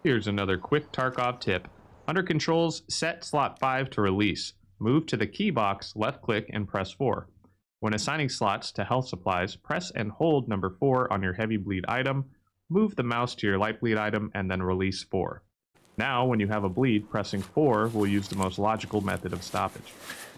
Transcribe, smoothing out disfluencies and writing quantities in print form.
Here's another quick Tarkov tip. Under controls, set slot 5 to release. Move to the key box, left click, and press 4. When assigning slots to health supplies, press and hold number 4 on your heavy bleed item, move the mouse to your light bleed item, and then release 4. Now, when you have a bleed, pressing 4 will use the most logical method of stoppage.